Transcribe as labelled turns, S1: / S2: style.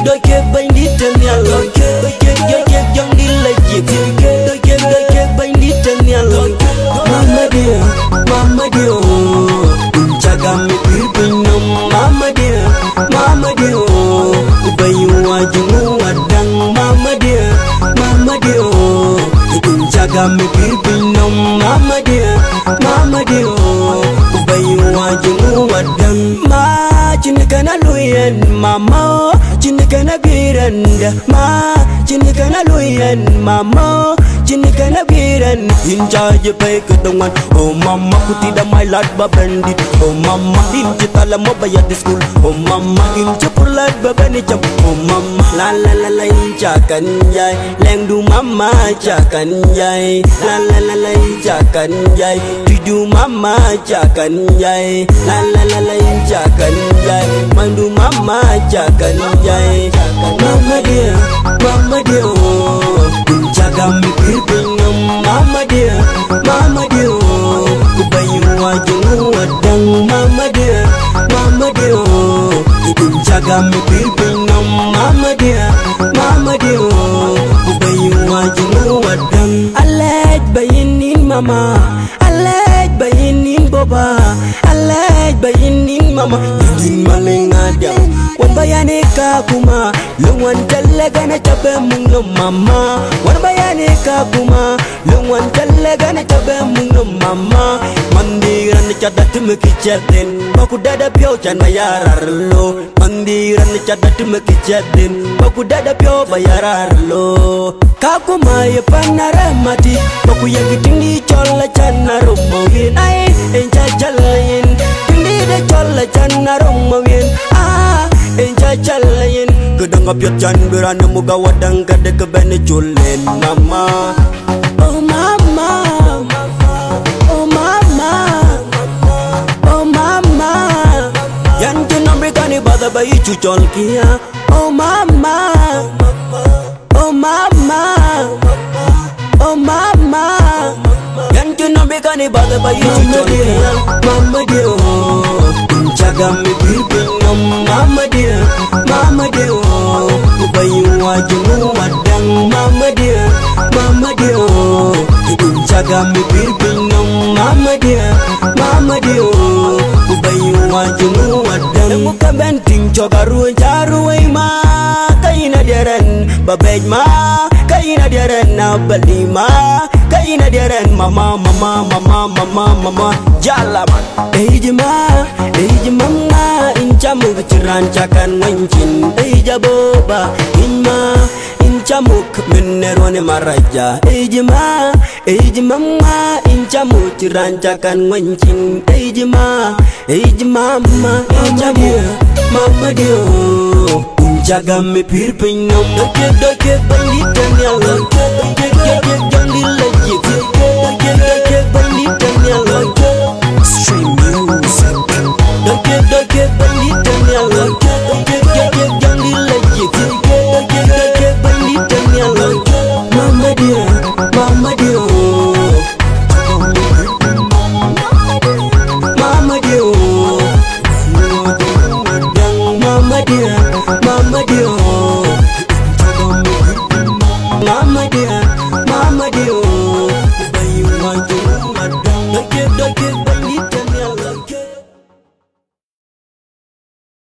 S1: đôi kia bánh đi trên nhà lối đôi kia dòng đi lấy dịp đôi kia bánh đi trên nhà lối mama dear jaga mi piring nom mama dear ubayu wajungu wadang mama dear jaga mi piring nom mama dear ubayu wajungu wadang ma cini kana luyen mama cini kana biranda ma cini kana luyen mama cini kana biran hinja je pe kedongan oh mama ku tidak mailat babandi oh mama hinja tala mo bayar di school oh mama hinja purlat babani jam oh mama la hinja kan jai leng du mama jakan jai la hinja kan jai tidu mama jakan jai la hinja kan jai mandu mama jakan jai mama dia jaga mi piring mama dia ubayu wajungu wadang mama dia jaga mi piring mama dia ubayu wajungu wadang alej bayinin mama alej bayinin boba alej bayinin mama ingin maling adam wan bayani ka kuma lungan talaga na tabe mung mama wan bayani ka kuma lungan talaga na tabe mung mama mandiran na cadat mekichatin baku dada pyo chan bayarar lo mandiran na cadat mekichatin baku dada pyo bayarar lo ka kuma ya panara mati baku yang tinggi chola chana rumawin ai enja jalain tinggi de chola chana rumawin enja jalain gedang apiat jan berana muga wadang kade kebene julen mama oh mama yang kena bekani bada bayi cucol kia oh mama yang kena bekani bada bayi cucol kia mama dia jaga mi piring mama dia ubayu wajungu wadang mama dia jaga mi piring mama dia ubayu wajungu wadang muka benting cogaru jaru ma kaina diaren babej ma kaina diaren na balima kaina diaren mama jalaman mama incamu kerancakan mancin jaboba incamuk menerone maraja mama incamu kerancakan mancin mama dia jaga mi pirping nom doke bandit dan yang jangan